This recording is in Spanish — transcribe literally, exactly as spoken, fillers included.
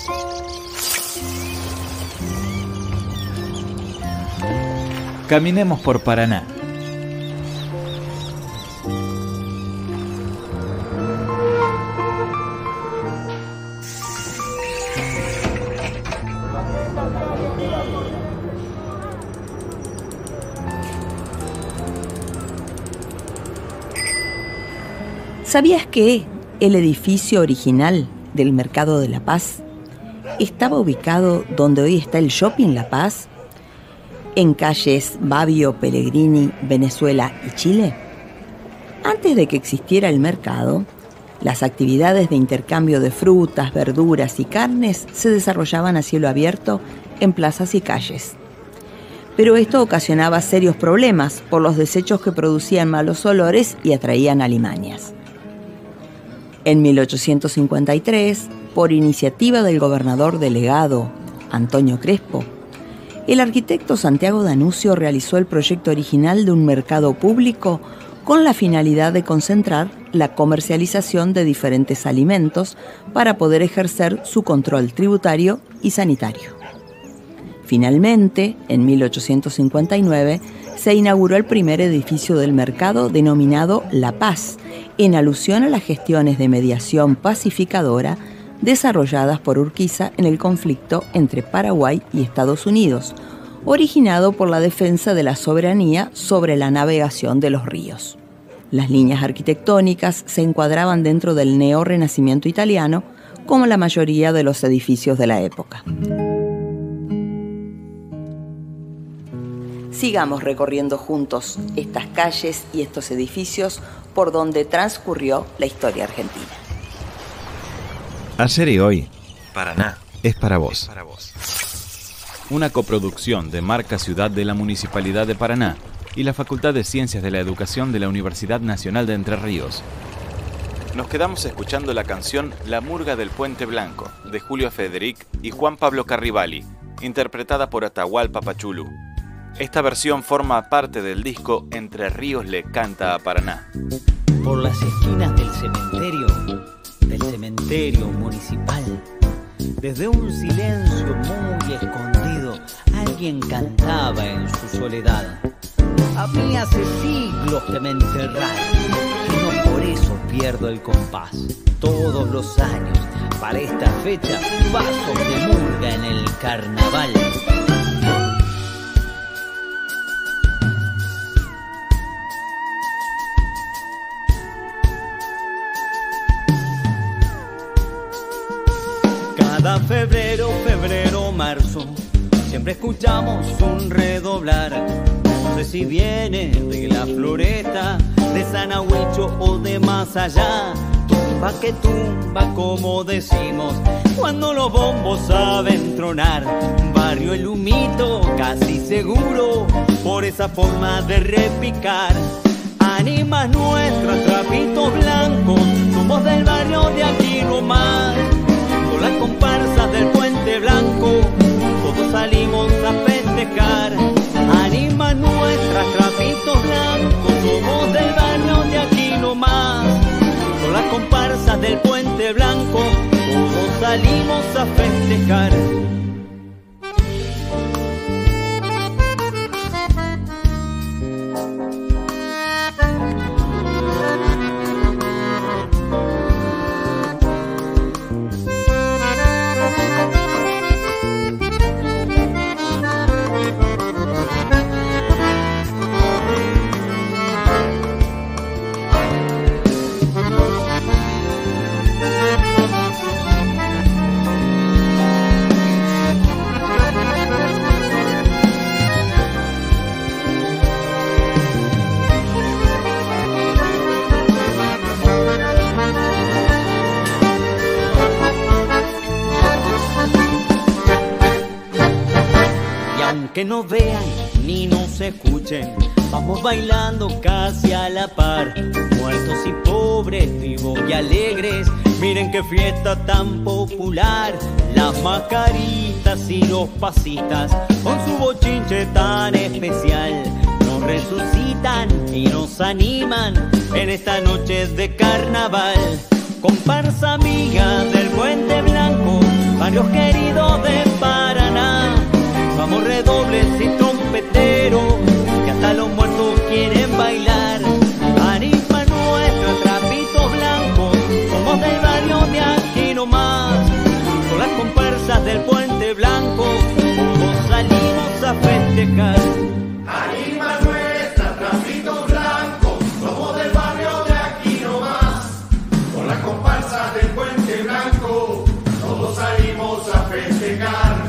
Caminemos por Paraná. ¿Sabías que el edificio original del Mercado de La Paz estaba ubicado donde hoy está el Shopping La Paz, en calles Babio, Pellegrini, Venezuela y Chile? Antes de que existiera el mercado, las actividades de intercambio de frutas, verduras y carnes se desarrollaban a cielo abierto en plazas y calles. Pero esto ocasionaba serios problemas por los desechos que producían malos olores y atraían alimañas. En mil ochocientos cincuenta y tres, por iniciativa del gobernador delegado Antonio Crespo, el arquitecto Santiago Danucio realizó el proyecto original de un mercado público con la finalidad de concentrar la comercialización de diferentes alimentos para poder ejercer su control tributario y sanitario. Finalmente, en mil ochocientos cincuenta y nueve, se inauguró el primer edificio del mercado denominado La Paz, en alusión a las gestiones de mediación pacificadora desarrolladas por Urquiza en el conflicto entre Paraguay y Estados Unidos, originado por la defensa de la soberanía sobre la navegación de los ríos. Las líneas arquitectónicas se encuadraban dentro del neorrenacimiento italiano, como la mayoría de los edificios de la época. Sigamos recorriendo juntos estas calles y estos edificios por donde transcurrió la historia argentina. Ayer y hoy, Paraná es para vos. Es para vos. Una coproducción de Marca Ciudad de la Municipalidad de Paraná y la Facultad de Ciencias de la Educación de la Universidad Nacional de Entre Ríos. Nos quedamos escuchando la canción La Murga del Puente Blanco, de Julio Federic y Juan Pablo Carribali, interpretada por Atahualpa Pachulu. Esta versión forma parte del disco Entre Ríos le canta a Paraná. Por las esquinas del cementerio, del cementerio municipal, desde un silencio muy escondido, alguien cantaba en su soledad. A mí hace siglos que me enterraron, y no por eso pierdo el compás. Todos los años, para esta fecha, paso de murga en el carnaval. Cada febrero, febrero, marzo, siempre escuchamos un redoblar. No sé si viene de la floresta, de San Agüicho o de más allá. Tumba que tumba, como decimos, cuando los bombos saben tronar. Barrio El Humito, casi seguro, por esa forma de repicar. Ánimas nuestras, trapitos blancos, somos del barrio de aquí nomás. Con las comparsas del Puente Blanco, todos salimos a festejar. Ánimas nuestras, trapitos blancos, somos del barrio de aquí nomás. Con las comparsas del Puente Blanco, todos salimos a festejar. Que no vean ni nos escuchen, vamos bailando casi a la par. Muertos y pobres, vivos y alegres, miren qué fiesta tan popular. Las mascaritas y los pasistas, con su bochinche tan especial, nos resucitan y nos animan en esta noche de carnaval. Comparsa amiga del Puente Blanco, barrios queridos de Paraná. Vamos redobles y trompeteros, que hasta los muertos quieren bailar. Anima nuestro trapito blanco, somos del barrio de aquí nomás. Con las comparsas del Puente Blanco, todos salimos a festejar. Anima nuestra trapito blanco, somos del barrio de aquí nomás. Con las comparsas del Puente Blanco, todos salimos a festejar.